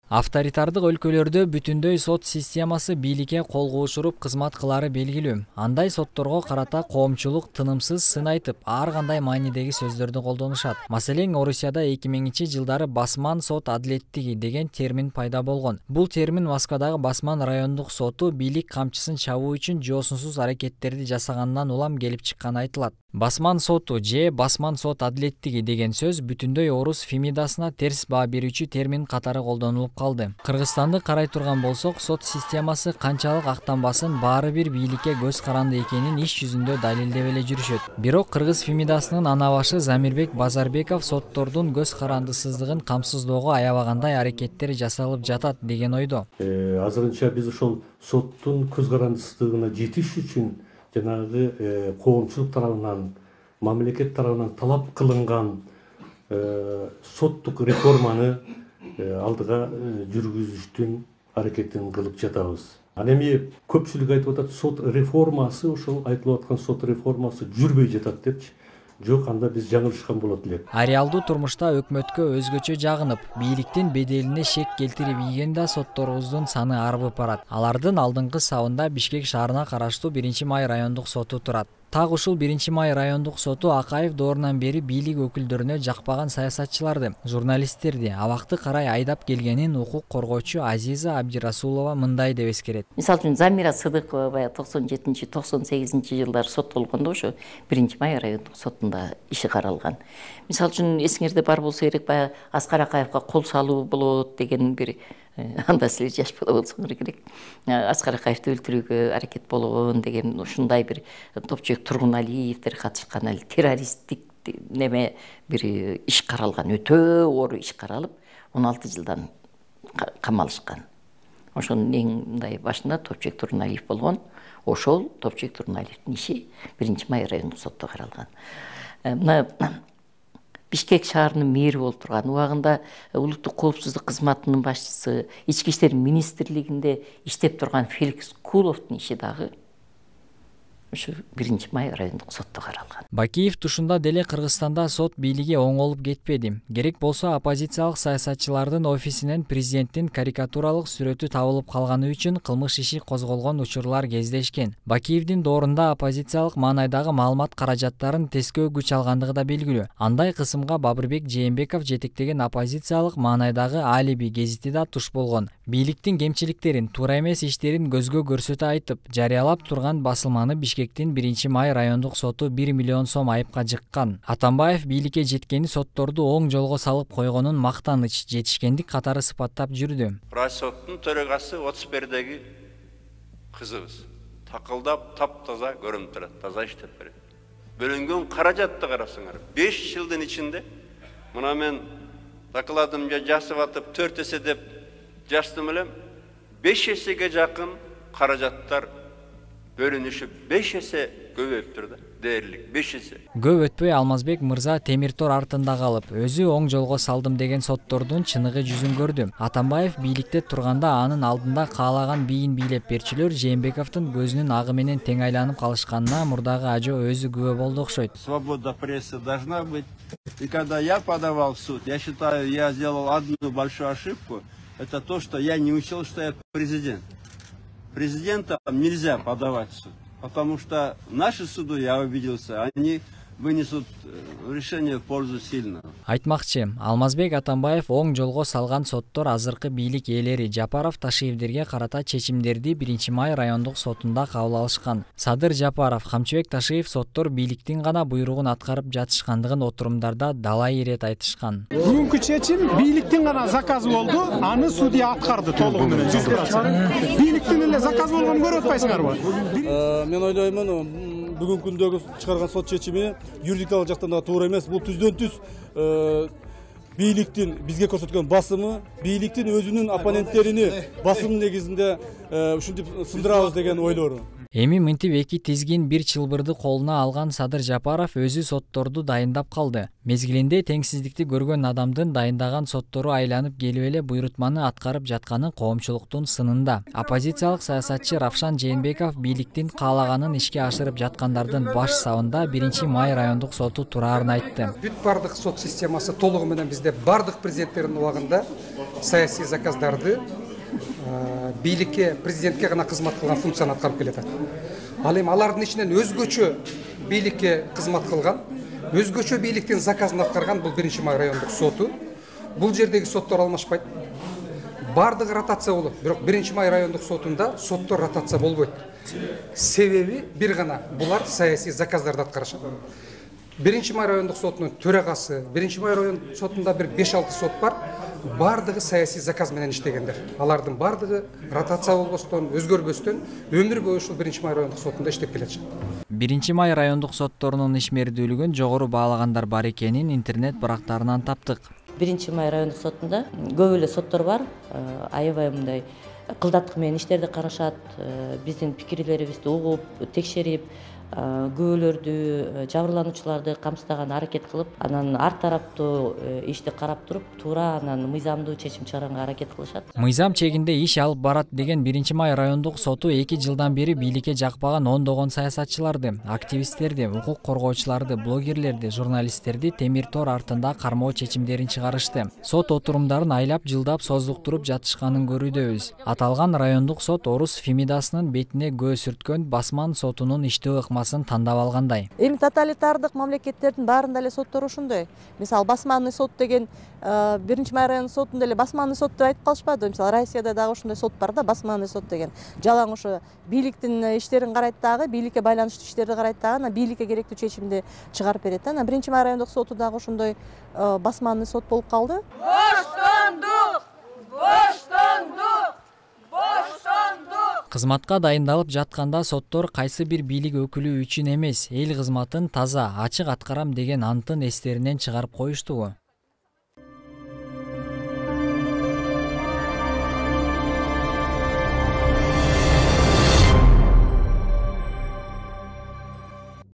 Авторитардык өлкөлөрдө бүтүндөй сот системасы бийликке кол куушуруп кызмат кылары белгилүү. Андай сотторго карата коомчулук тынымсыз сын айтып, ар кандай маанидеги сөздөрдү колдонушат. Маселен, Орусияда 2000-жылдары басман сот адилеттиги деген термин пайда болгон. Бул термин Москвадагы Басман райондук соту бийлик камчысын чабуу үчүн жоосунсуз аракеттерди жасагандан улам келип чыкканы айтылат. Басман соту же басман сот адилеттиги деген сөз бүтүндөй орус фемидасына терс баа берүүчү термин катары колдонулуп калды. Кыргызстанды карай турган болсок, сот системасы канчалык актанбасын баары бир бийликке көз каранды экенин иш жүзүндө далилдеп эле жүрүшөт. Бирок кыргыз фемидасынын ана башы Замирбек Базарбеков соттордун көз карандысыздыгын камсыздоого аябагандай аракеттер жасалып жатат деген ойдо. Азырынча биз ошол соттун көз карандысыздыгына жетиш үчүн жанагы коомчулук тарабынан, мамлекет тарабынан талап кылынган соттук реформаны алдыга жүргүзүштүн аракетин кылып жатабыз. Ана эми көпчүлүк айтып атат, сот реформасы, ошол айтылып аткан сот реформасы жүрбөй жатат депчи. Жок, анда биз жаңылышкан болот элек. Реалдуу турмушта өкмөткө өзгөчө жагынып, бийликтин беделине шек келтирип ийген да сотторубуздун саны арбып барат. Алардын алдыңкы сабында Бишкек шаарына караштуу 1-Май райондук соту турат. Так ушул 1-Май райондук соту Акаев доорунан бери бийлик өкүлдөрүнө жакпаган саясатчыларды, журналисттерди абакты карай айдап келгенин укук коргоочу Азиза Абдирасулова мындай деп эскерет. Мисалы үчүн Замира Сыдыкова баягы 97-98 жылдары соттолгондо ошо 1-Май райондук сотунда иши каралган. Мисалы үчүн эсиңерде бар болсо керек, баягы Аскар Акаевга кол салуу болот деген бир анда силер жаш бала болсоңор керек. Аскар Акаевди өлтүрүүгө аракет болгон деген ушундай бир Топчуек Тургуналиевдер катышкан эле террористтик неме бир иш каралган, өтө оор иш каралып, 16 жылдан камалышкан. Ошонун эң мындай башында Топчуек Тургуналиев болгон. Ошол Топчуек Тургуналиевдин иши 1-Май райондук сотто каралган. Мына Бишкек шаарынын мэри болуп турган убагында улуттук коопсуздук кызматынын башчысы, Ички иштер министрлигинде иштеп турган Феликс Куловдун иши дагы ушу 1-Май райондук сотто каралган. Бакиев тушунда деле Кыргызстанда сот бийлиги оңолуп кетпеди. Керек болсо оппозициялык саясатчылардын офисинен президенттин карикатуралык сүрөтү табылып калганы үчүн кылмыш иши козголгон учурлар кездешкен. Бакиевдин доорунда оппозициялык маанайдагы маалымат каражаттарын тескөө күч алгандыгы да белгилүү. Андай кысымга Бабырбек Жээнбеков жетектеген оппозициялык маанайдагы Алиби гезити да туш болгон. Бийликтин кемчиликтерин, туура эмес иштерин көзгө көрсөтө айтып, жарыялап турган басылманы Бишкектин 1-Май райондук соту 1 миллион сом айыпка жыккан. Атамбаев бийликке жеткени сотторду оң жолго салып койгонун мактаныч, жетишкендик катары сыпаттап жүрдү. Соттун төрөгасы 31-деги кызыбыз. Такылдап таптаза көрүнүп турат, таза иштеп берет. Бөлүнгөн каражатты карасыңар. 5 жылдын ичинде мына мен докладымда жасап атып 4 эсе деп жаздым элем. 5 эсеге жакын каражаттар бөлүнүшүп 5 эсе көбөйүп турду. Дээрлик 5 эсе. Көп өтпөй Алмазбек мырза темир тор артында калып, өзү оң жолго салдым деген соттордун чыныгы жүзүн көрдү. Атамбаев бийликте турганда анын алдында каалаган бийин бийлеп берчүлөр Жээнбековдун көзүнүн агы менен тең айланып калышканына мурдагы ажо өзү күбө болду окшойт. Свобода прессы должна быть. И когда я подавал в суд, я считаю, я сделал одну большую ошибку. Это то, что я не учел, что я президент. Президента нельзя подавать в суд, потому что наши суды, я убедился, они вынесут решение в пользу сильного. Айтмакчы, Алмазбек Атамбаев оң жолго салган соттор азыркы бийлик ээлери Жапаров, Ташиевдерге карата чечимдерди 1-Май райондук сотунда кабыл алышкан. Садыр Жапаров, Камчыбек Ташиев соттор бийликтин гана буйругун аткарып жатышкандыгын отурумдарда далай ирет айтышкан. Бүгүнкү чечим бийликтин гана заказы болду, аны судья аткарды толугу менен 100%. Бийликтин эле заказы болгонун көрүп атпайсыңарбы? Мен ойлоймун, бүгүнкү күндөгү чыгарган сот чечими юридикалык жактан да туура эмес. Бул түздөн-түз бийликтин бизге көрсөткөн басымы, бийликтин өзүнүн оппоненттерини басым негизинде ушинтип сындырабыз деген ойлору. Эми мынтип эки тизгин бир чылбырды колуна алган Садыр Жапаров өзү сотторду дайындап калды. Мезгилинде теңсиздикти көргөн адамдын дайындаган соттору айланып келип эле буйрутманы аткарып жатканы коомчулуктун сынында. Оппозициялык саясатчы Равшан Жээнбеков бийликтин каалаганын ишке ашырып жаткандардын баш сабында 1-май райондук соту тураарын айтты. Бүт бардык сот системасы толугу менен бізде бардык президенттердин убагында саясий заказдарды бийликке, президентке гана кызмат кылган функцияны аткарып келатат. Ал эми алардын ичинен өзгөчө бийликке кызмат кылган, өзгөчө бийликтин заказын аткарган бул 1-май райондук соту. Бул жердеги соттор алмашпайт. Бардыгы ротация болот, бирок 1-май райондук сотунда соттор ротация болбойт. Себеби бир гана булар саясий заказдарды аткарышат. 1-май райондук сотунун төрагасы, 1-май райондук сотунда бир 5-6 сот бар. Бардыгы саясий заказ менен иштегендер. Алардын бардыгы ротация болбостон, өзгөрбөстөн өмүр бою ушул 1-май райондук сотунда иштеп келатышат. 1-май райондук сотторунун ишмердүүлүгүн жогору баалагандар бар экенин интернет барактарынан таптык. 1-май райондук сотунда көп эле соттор бар. Аябай мындай кылдаттык менен иштерди карашат, биздин пикирлерибизди угуп, текшерип, күбөлөрдү, жабырлануучуларды камсыздаган аракет кылып, анан ар тараптуу ишти карап туруп, туура анан мыйзамдуу чечим чыгарганга аракет кылышат. Мыйзам чегинде иш алып барат деген 1-май райондук соту 2 жылдан бери бийликке жакпаган ондогон саясатчыларды, активисттерди, укук коргоочуларды, блогерлерди, журналисттерди темир тор артында кармоо чечимдерин чыгарышты. Сот отурумдарын айлап жылдап создуктуруп жатышканын көрүүдөбүз. Аталган райондук сот Орус Фемидасынын бетине көз сүрткөн Басман сотунун иштөө ыкмасын тандап алгандай. Эми тоталитардык мамлекеттердин баарында эле соттор ошондой. Мисалы Басманный сот деген 1-май райондук сотунда эле Басманный сот деп айтып калышпады. Мисалы Россияда дагы ошондой сот бар да, Басманный сот деген. Жалаң ошо бийликтин иштерин карайт дагы, бийликке байланыштуу иштерди карайт дагы, анан бийликке керектүү чечимди чыгарып берет. Анан 1-май райондук соту дагы ошондой Басманный сот болуп калды. Боштондук! Боштондук! Кызматка дайындалып жатканда соттор кайсы бир бийлик өкүлү үчүн эмес, эл кызматын таза, ачык аткарам деген антын эстеринен чыгарып коюштубу?